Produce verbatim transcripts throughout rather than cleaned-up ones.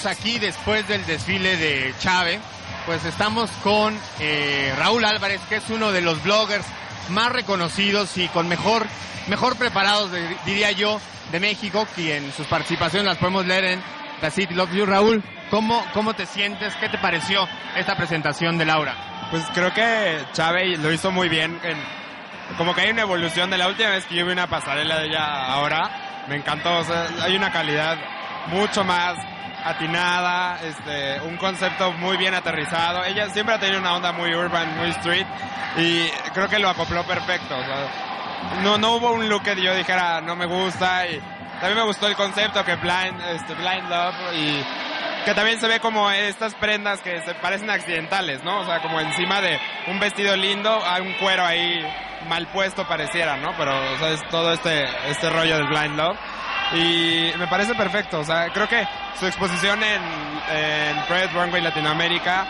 amigos, aquí después del desfile de Chave, pues estamos con eh, Raúl Álvarez, que es uno de los bloggers más reconocidos y con mejor, mejor preparados, de, diría yo, de México, quien sus participaciones las podemos leer en The City Loves You. Raúl, ¿cómo, cómo te sientes? ¿Qué te pareció esta presentación de Laura? Pues creo que Chave lo hizo muy bien. En, como que hay una evolución de la última vez que yo vi una pasarela de ella ahora. Me encantó, o sea, hay una calidad mucho más atinada, este, un concepto muy bien aterrizado. Ella siempre ha tenido una onda muy urban, muy street, y creo que lo acopló perfecto. O sea, no, no hubo un look que yo dijera no me gusta, y también me gustó el concepto que Blind, este, Blind Love, y que también se ve como estas prendas que se parecen accidentales, ¿no? O sea, como encima de un vestido lindo, hay un cuero ahí mal puesto pareciera, ¿no? Pero, o sea, es todo este, este rollo del Blind Love. Y me parece perfecto, o sea, creo que su exposición en, en Project Runway Latinoamérica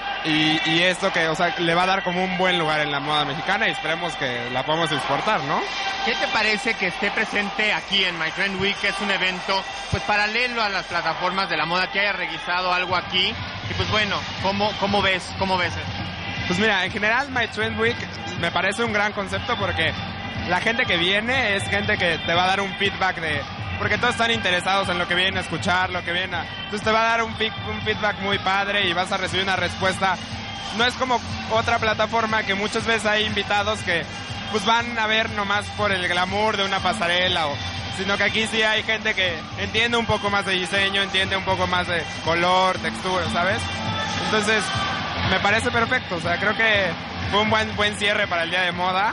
y, y esto que, o sea, le va a dar como un buen lugar en la moda mexicana, y esperemos que la podamos exportar, ¿no? ¿Qué te parece que esté presente aquí en My Trend Week, que es un evento pues paralelo a las plataformas de la moda, que haya registrado algo aquí? Y pues bueno, ¿cómo, cómo ves, cómo ves esto? Pues mira, en general My Trend Week me parece un gran concepto porque la gente que viene es gente que te va a dar un feedback de... Porque todos están interesados en lo que vienen a escuchar, lo que vienen a... Entonces te va a dar un, un feedback muy padre y vas a recibir una respuesta. No es como otra plataforma que muchas veces hay invitados que pues van a ver nomás por el glamour de una pasarela, o, sino que aquí sí hay gente que entiende un poco más de diseño, entiende un poco más de color, textura, ¿sabes? Entonces me parece perfecto, o sea, creo que fue un buen, buen cierre para el día de moda.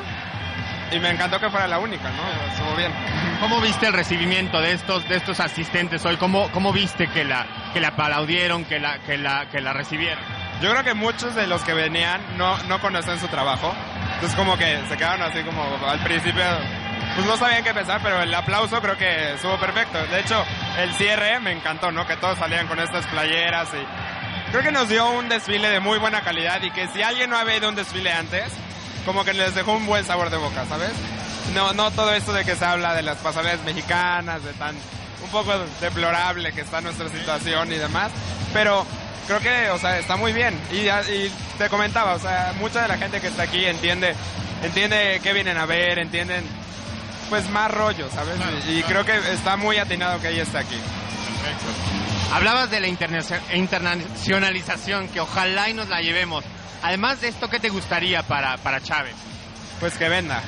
Y me encantó que fuera la única, ¿no? Estuvo bien. ¿Cómo viste el recibimiento de estos de estos asistentes hoy? ¿Cómo, cómo viste que la que la aplaudieron, que la que la que la recibieron? Yo creo que muchos de los que venían no no conocen su trabajo. Entonces como que se quedaron así como al principio, pues no sabían qué pensar, pero el aplauso creo que estuvo perfecto. De hecho, el cierre me encantó, ¿no? Que todos salían con estas playeras y creo que nos dio un desfile de muy buena calidad, y que si alguien no había ido a un desfile antes, como que les dejó un buen sabor de boca, ¿sabes? No, no todo esto de que se habla de las pasarelas mexicanas, de tan un poco deplorable que está nuestra situación y demás, pero creo que, o sea, está muy bien. Y, y te comentaba, o sea, mucha de la gente que está aquí entiende, entiende qué vienen a ver, entienden, pues, más rollo, ¿sabes? Claro, y, y claro. Creo que está muy atinado que ella esté aquí. Perfecto. Hablabas de la interna- internacionalización, que ojalá y nos la llevemos. Además de esto, ¿qué te gustaría para, para Chávez? Pues que venda.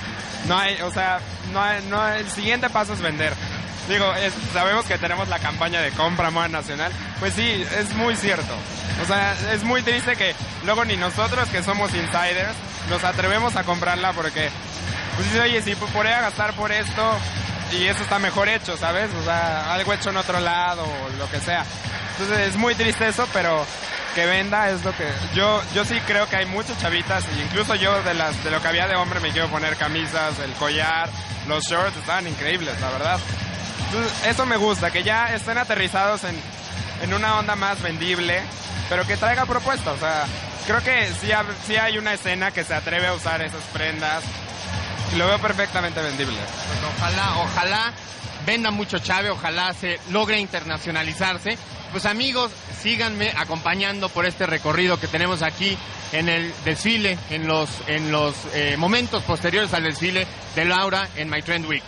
No hay, o sea, no hay, no hay, el siguiente paso es vender. Digo, es, sabemos que tenemos la campaña de compra moda nacional. Pues sí, es muy cierto. O sea, es muy triste que luego ni nosotros, que somos insiders, nos atrevemos a comprarla porque, pues dices, oye, si podría gastar por esto y eso está mejor hecho, ¿sabes? O sea, algo hecho en otro lado o lo que sea. Entonces es muy triste eso, pero que venda es lo que... Yo yo sí creo que hay muchas chavitas, e incluso yo de las de lo que había de hombre me quiero poner camisas, el collar, los shorts, estaban increíbles, la verdad. Entonces eso me gusta, que ya estén aterrizados en, en una onda más vendible, pero que traiga propuestas. O sea, creo que sí, ha, sí hay una escena que se atreve a usar esas prendas y lo veo perfectamente vendible. Pues ojalá, ojalá venda mucho Chave, ojalá se logre internacionalizarse. Pues amigos, síganme acompañando por este recorrido que tenemos aquí en el desfile, en los en los eh, momentos posteriores al desfile de Laura en My Trend Week.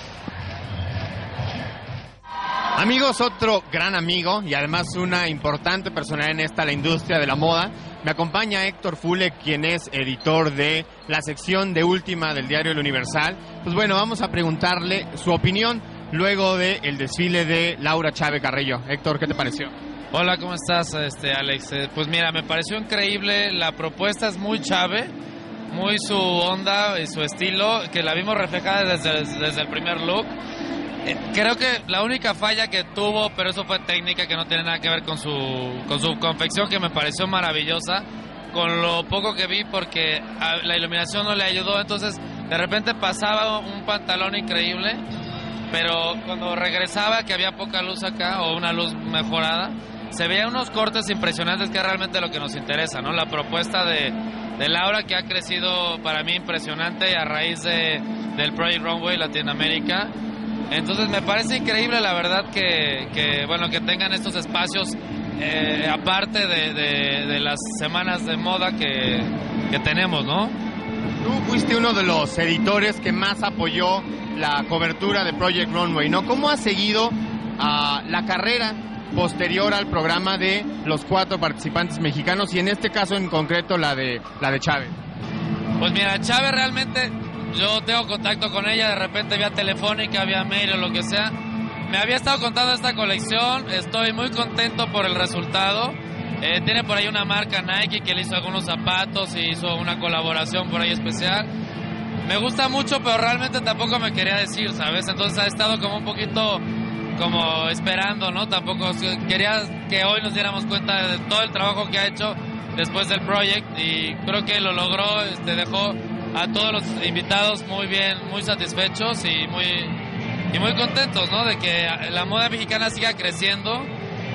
Amigos, otro gran amigo y además una importante personalidad en esta, la industria de la moda. Me acompaña Héctor Fule, quien es editor de la sección de Última del diario El Universal. Pues bueno, vamos a preguntarle su opinión luego del desfile de Laura Chave Carrillo. Héctor, ¿qué te pareció? Hola, ¿cómo estás, este Alex? Eh, pues mira, me pareció increíble, la propuesta es muy Chave, muy su onda y su estilo, que la vimos reflejada desde, desde el primer look. Eh, creo que la única falla que tuvo, pero eso fue técnica, que no tiene nada que ver con su, con su confección, que me pareció maravillosa, con lo poco que vi, porque a, la iluminación no le ayudó, entonces de repente pasaba un pantalón increíble, pero cuando regresaba, que había poca luz acá, o una luz mejorada, se veían unos cortes impresionantes, que es realmente lo que nos interesa, ¿no? La propuesta de, de Laura, que ha crecido para mí impresionante a raíz de, del Project Runway Latinoamérica, Entonces me parece increíble, la verdad, que, que bueno, que tengan estos espacios eh, aparte de, de, de las semanas de moda que, que tenemos, ¿no? Tú fuiste uno de los editores que más apoyó la cobertura de Project Runway, ¿no? ¿Cómo has seguido uh, la carrera posterior al programa de los cuatro participantes mexicanos y en este caso en concreto la de la de Chávez? Pues mira, Chávez realmente, yo tengo contacto con ella de repente vía telefónica, vía mail o lo que sea. Me había estado contando esta colección, estoy muy contento por el resultado. Eh, tiene por ahí una marca Nike que le hizo algunos zapatos y hizo una colaboración por ahí especial. Me gusta mucho, pero realmente tampoco me quería decir, ¿sabes? Entonces ha estado como un poquito como esperando, ¿no? Tampoco quería que hoy nos diéramos cuenta de todo el trabajo que ha hecho después del project y creo que lo logró, este, dejó a todos los invitados muy bien, muy satisfechos y muy, y muy contentos, ¿no? De que la moda mexicana siga creciendo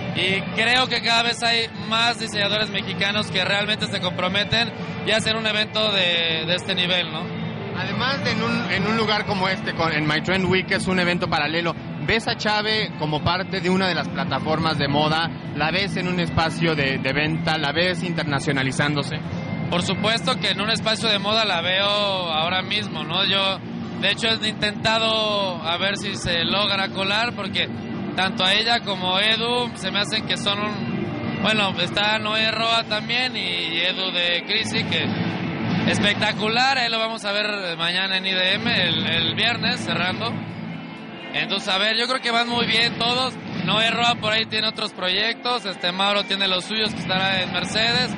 y creo que cada vez hay más diseñadores mexicanos que realmente se comprometen y hacen un evento de, de este nivel, ¿no? Además de en un, en un lugar como este, con, en My Trend Week, que es un evento paralelo, ¿ves a Chávez como parte de una de las plataformas de moda? ¿La ves en un espacio de, de venta? ¿La ves internacionalizándose? Por supuesto que en un espacio de moda la veo ahora mismo, ¿no? Yo, de hecho, he intentado a ver si se logra colar, porque tanto a ella como Edu se me hacen que son un... Bueno, está Noé Roa también y Edu de Crisi, que espectacular, ahí lo vamos a ver mañana en I D M, el, el viernes, cerrando. Entonces, a ver, yo creo que van muy bien todos. Noé Roa por ahí tiene otros proyectos, este Mauro tiene los suyos que estará en Mercedes.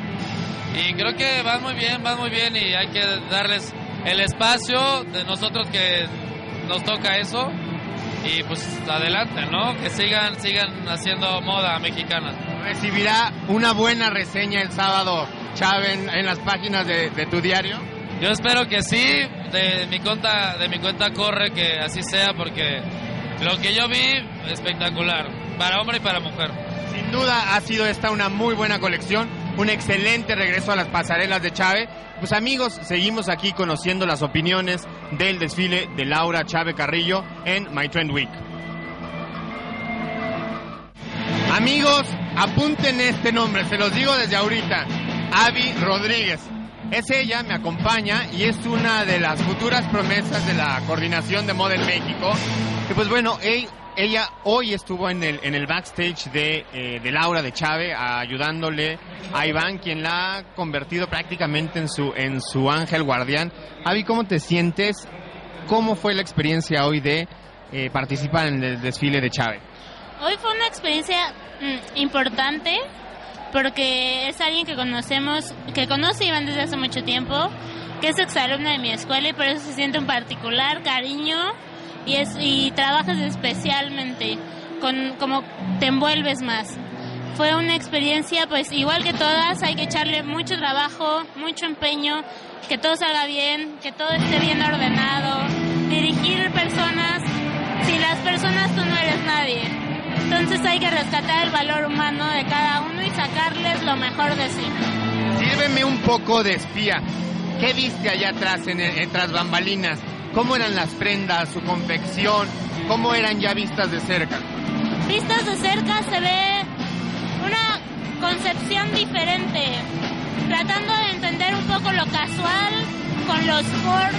Y creo que van muy bien, van muy bien y hay que darles el espacio de nosotros que nos toca eso. Y pues adelante, ¿no? Que sigan, sigan haciendo moda mexicana. ¿Recibirá una buena reseña el sábado, Chávez, en, en las páginas de, de tu diario? Yo espero que sí, de mi cuenta, de mi cuenta corre que así sea, porque lo que yo vi, espectacular, para hombre y para mujer. Sin duda ha sido esta una muy buena colección, un excelente regreso a las pasarelas de Chávez. Pues amigos, seguimos aquí conociendo las opiniones del desfile de Laura Chávez Carrillo en My Trend Week. Amigos, apunten este nombre, se los digo desde ahorita, Abby Rodríguez. Es ella, me acompaña y es una de las futuras promesas de la coordinación de moda en México. Y pues bueno, ella, ella hoy estuvo en el, en el backstage de, eh, de Laura de Chávez, ayudándole a Iván, quien la ha convertido prácticamente en su, en su ángel guardián. Abby, ¿cómo te sientes? ¿Cómo fue la experiencia hoy de eh, participar en el desfile de Chávez? Hoy fue una experiencia mm, importante, porque es alguien que conocemos, que conoce a Iván desde hace mucho tiempo, que es exalumna de mi escuela y por eso se siente un particular cariño y es y trabajas especialmente, con como te envuelves más. Fue una experiencia, pues igual que todas, hay que echarle mucho trabajo, mucho empeño, que todo salga bien, que todo esté bien ordenado, dirigir personas, sin las personas tú no eres nadie. Entonces hay que rescatar el valor humano de cada uno y sacarles lo mejor de sí. Sírveme un poco de espía. ¿Qué viste allá atrás, en, el, en tras bambalinas? ¿Cómo eran las prendas, su confección? ¿Cómo eran ya vistas de cerca? Vistas de cerca se ve una concepción diferente, tratando de entender un poco lo casual con lo sport,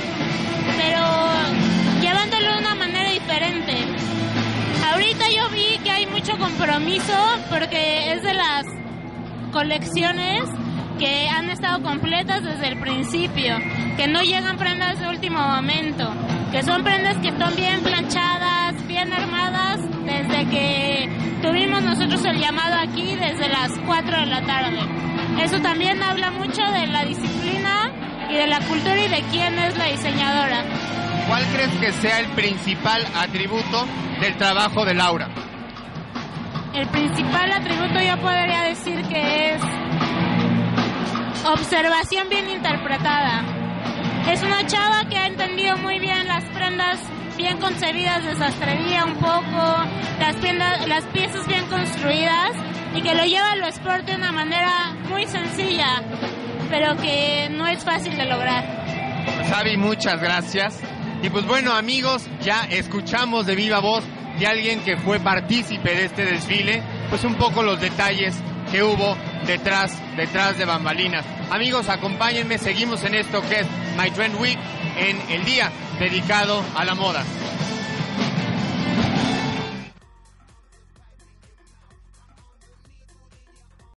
pero llevándolo de una manera diferente. Ahorita yo vi que hay mucho compromiso porque es de las colecciones que han estado completas desde el principio, que no llegan prendas de último momento, que son prendas que están bien planchadas, bien armadas, desde que tuvimos nosotros el llamado aquí desde las cuatro de la tarde. Eso también habla mucho de la disciplina y de la cultura y de quién es la diseñadora. ¿Cuál crees que sea el principal atributo del trabajo de Laura? El principal atributo yo podría decir que es observación bien interpretada. Es una chava que ha entendido muy bien las prendas bien concebidas de sastrería un poco, las, prendas, las piezas bien construidas y que lo lleva a lo sport de una manera muy sencilla, pero que no es fácil de lograr. Pues Abby, muchas gracias. Y pues bueno, amigos, ya escuchamos de viva voz de alguien que fue partícipe de este desfile, pues un poco los detalles que hubo detrás, detrás de bambalinas. Amigos, acompáñenme, seguimos en esto que es My Trend Week, en el día dedicado a la moda.